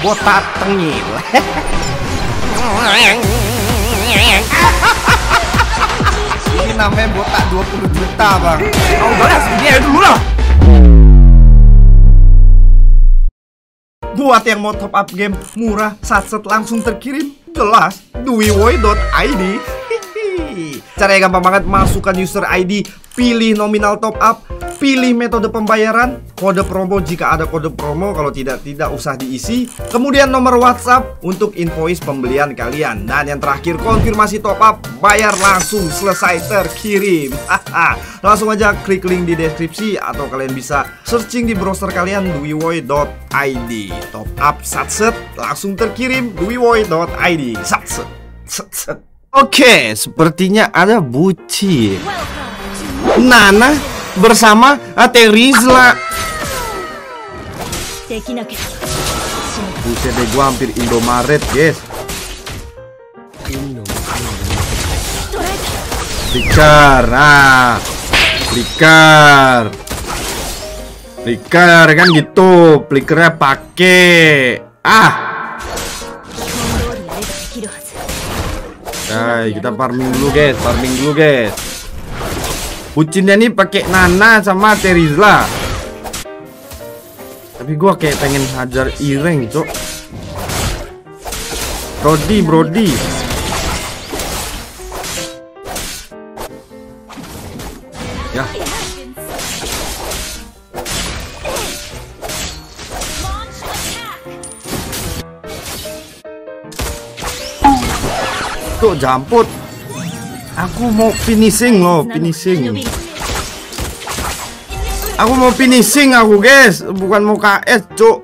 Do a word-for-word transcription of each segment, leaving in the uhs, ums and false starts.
botak tengil. Ini namanya botak dua puluh juta bang. Oh udah segini aja dulu lah. Buat yang mau top up game murah, satset langsung terkirim, jelas duiwoy dot i d. Caranya gampang banget, masukkan user I D, pilih nominal top up, pilih metode pembayaran, kode promo jika ada kode promo, kalau tidak tidak usah diisi. Kemudian nomor WhatsApp untuk invoice pembelian kalian. Dan yang terakhir konfirmasi top up, bayar langsung, selesai terkirim. Langsung aja klik link di deskripsi atau kalian bisa searching di browser kalian duiwoy dot i d. Top up satset langsung terkirim duiwoy dot i d. Satset satset. Oke, sepertinya ada bucin Nana bersama Terizla. Buset deh, gua hampir Indomaret, guys. Flicker, nah Flicker Flicker kan gitu, flickernya pakai ah. Nah, kita farming dulu guys, farming dulu guys. Bucinnya nih pakai Nana sama Terizla. Tapi gua kayak pengen hajar Ireng, cok. Brody, Brody. Ya. Tuh jamput. Aku mau finishing loh, finishing. Aku mau finishing aku guys, bukan mau K S cuk.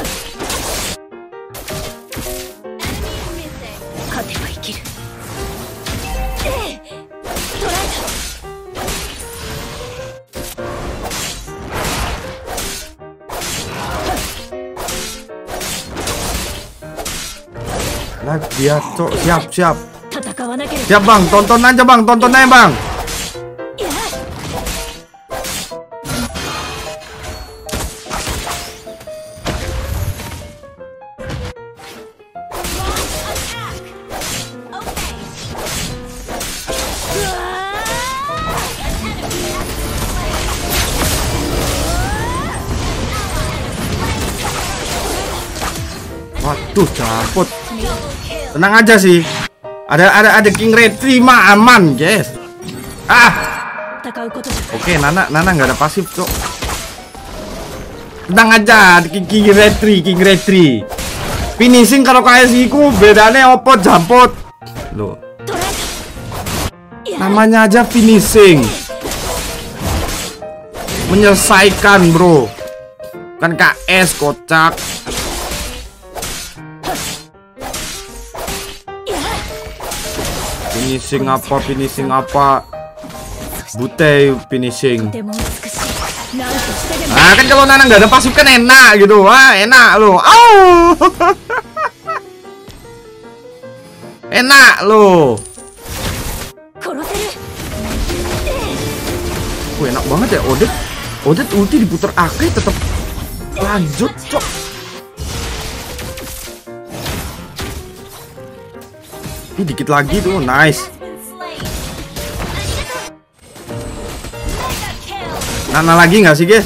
Live dia cuk, siap siap. Siap bang, tonton aja bang, tonton aja bang. Waduh, caput. Tenang aja sih. Ada ada ada King Retri mah aman, guys. Ah. Oke, Nana Nana nggak ada pasif, cok. Tenang aja, King, King Retri, King Retri. Finishing kalau K S I ku bedanya opo jampot. Loh. Namanya aja finishing. Menyelesaikan, bro. Kan K S kocak. Finishing apa, finishing apa. Butei finishing. Nah kan kalau Nana nggak ada pasif kan enak gitu. Wah enak loh. Au. Enak loh. Wah enak banget ya Odet. Odet ulti diputar akhir tetap lanjut cok. Ih, dikit lagi tuh, nice. Nana lagi nggak sih guys?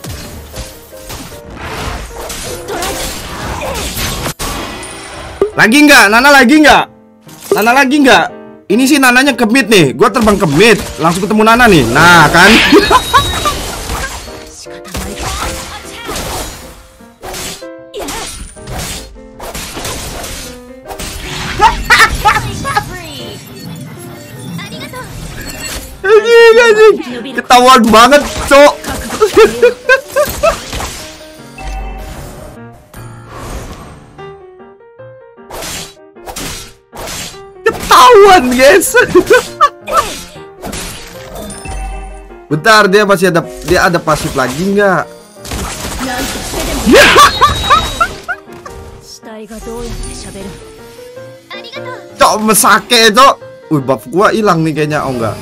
Lagi nggak? Nana lagi nggak? Nana lagi nggak? Ini sih Nananya ke mid nih. Gua terbang ke mid, langsung ketemu Nana nih. Nah kan? Ketahuan banget, cok. Ketahuan, guys. Bentar, dia masih ada dia ada pasif lagi nggak? Cok, mesake, cok. Wih, buff gua hilang nih kayaknya. Oh enggak.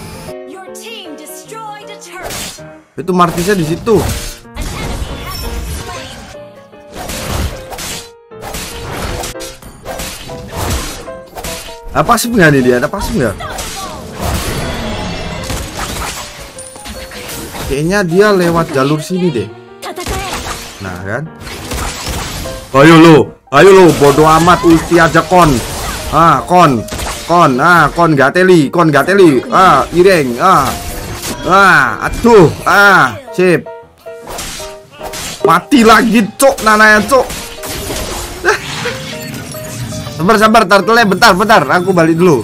Itu Martisnya di situ. Ada pasif nggak nih dia? Ada pasif nggak? Kayaknya dia lewat jalur sini deh. Nah kan? Ayo lo, ayo lo, bodoh amat, ulti aja kon. Ah, kon, kon, ah, kon gateli, kon gateli, ah, ireng, ah, ah, atuh, ah, sip. Mati lagi, cok, nananya, cok. Sabar, sabar, turtle, bentar, bentar, aku balik dulu.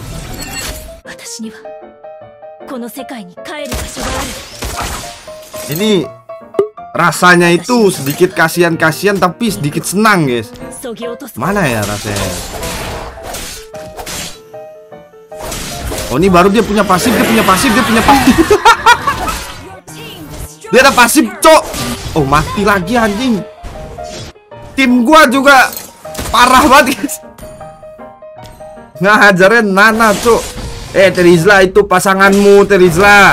Ini rasanya itu sedikit kasihan-kasihan tapi sedikit senang, guys. Mana ya rasanya? Oh, ini baru dia punya pasif, dia punya pasif, dia punya pasif. Dia ada pasif, cok. Oh, mati lagi anjing. Tim gua juga parah banget, guys. Ngajarin Nana, cok. Eh, Terizla, itu pasanganmu, Terizla.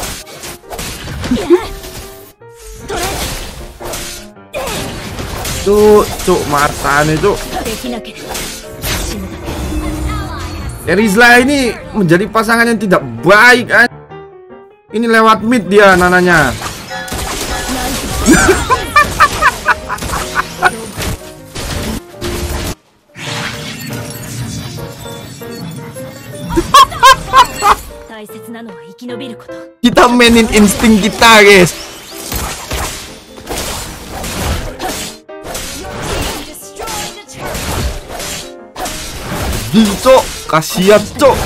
Tuh, cuk, Martane, cuk. Terizla ini menjadi pasangan yang tidak baik. Ini lewat mid dia nananya. Kita mainin insting kita, guys. Cok, kasihan, cok.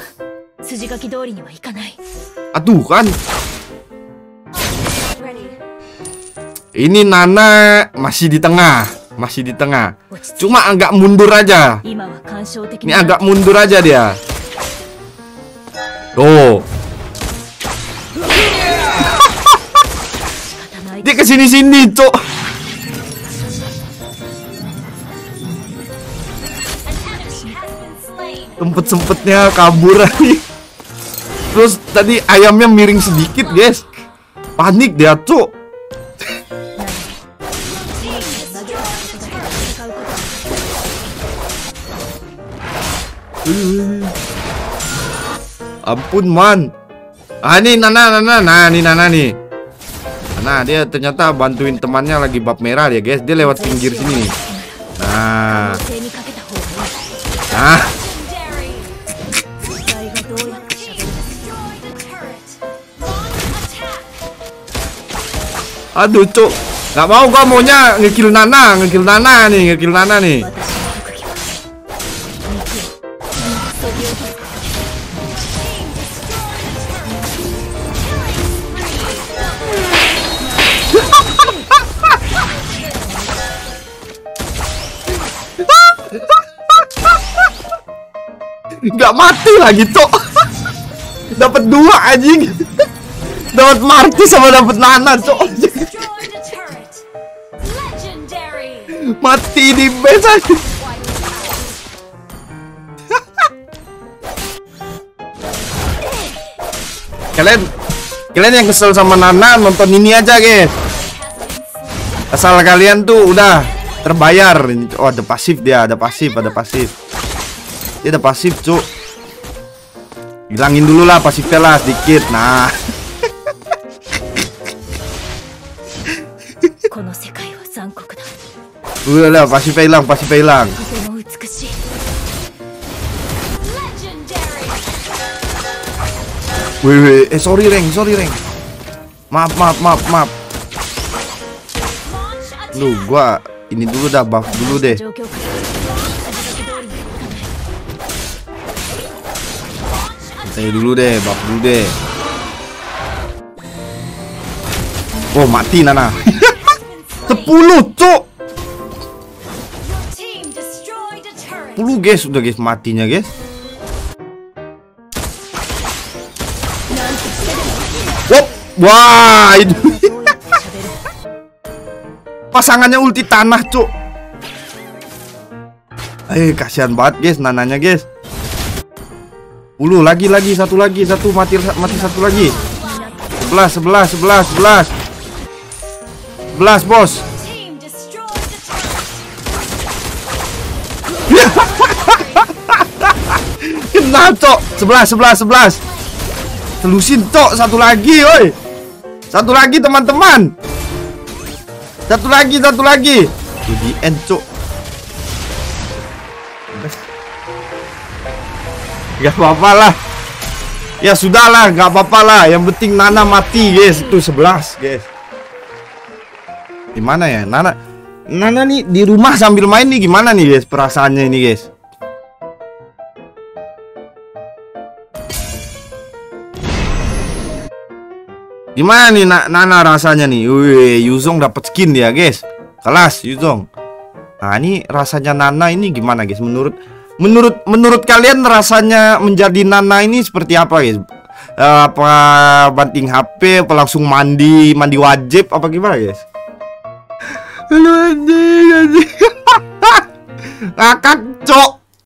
Aduh kan. Ini Nana masih di tengah, masih di tengah. Cuma agak mundur aja. Ini agak mundur aja dia. Oh. Dia kesini-sini, cok. Sempet-sempetnya kabur aja. Terus tadi ayamnya miring sedikit, guys. Panik dia, cuk. Ampun, man. Ah, ini Nana, Nana, nah, ini Nana nih. Nah, dia ternyata bantuin temannya lagi bab merah dia, guys. Dia lewat pinggir sini. Nah. Nah. Aduh, cuk. Gak mau, gua maunya ngekill Nana, ngekill Nana nih, ngekill Nana nih. Gak mati lagi, cuk. Dapat dua anjing. Dapat Marty sama dapat Nana, cuk. Mati di base aja. Kalian Kalian yang kesel sama Nana nonton ini aja, guys. Asal kalian tuh udah terbayar. Oh, ada pasif dia, ada pasif, ada pasif. Dia ada pasif, cuk. Hilangin dulu lah pasifnya lah sedikit. Nah. Udah lah, pasifnya hilang, pasifnya hilang. Wih, wih, eh sorry Reng, sorry Reng. Maaf, maaf, maaf, maaf. Lu, gua ini dulu dah, buff dulu deh. Saya dulu deh, buff dulu deh. Oh, mati Nana. sepuluh, cuk. sepuluh, guys, udah guys matinya, guys. Wop, wah, itu. Pasangannya ulti tanah, cuk. Eh, kasihan banget, guys, Nananya, guys. sepuluh lagi lagi satu lagi, satu mati mati satu lagi. sebelas, sebelas, sebelas, sebelas. sebelas, bos. Nah, cok. Sebelas, sebelas, sebelas. Telusin, cok. Satu lagi, woi. Satu lagi, teman-teman. Satu lagi, satu lagi. Jadi end, cok. Gak apa-apa lah. Ya sudahlah, gak apa-apa lah. Yang penting Nana mati, guys. Itu sebelas, guys. Gimana ya, Nana? Nana nih di rumah sambil main nih gimana nih, guys? Perasaannya ini, guys. Gimana nih Nana rasanya nih? Wih, Yuzong dapat skin ya, guys. Kelas Yuzong. Nah, ini rasanya Nana ini gimana, guys? Menurut menurut menurut kalian rasanya menjadi Nana ini seperti apa, guys? Uh, apa banting H P, apa langsung mandi, mandi wajib apa gimana, guys? Halo anjing, anjing. Ngakak, cok.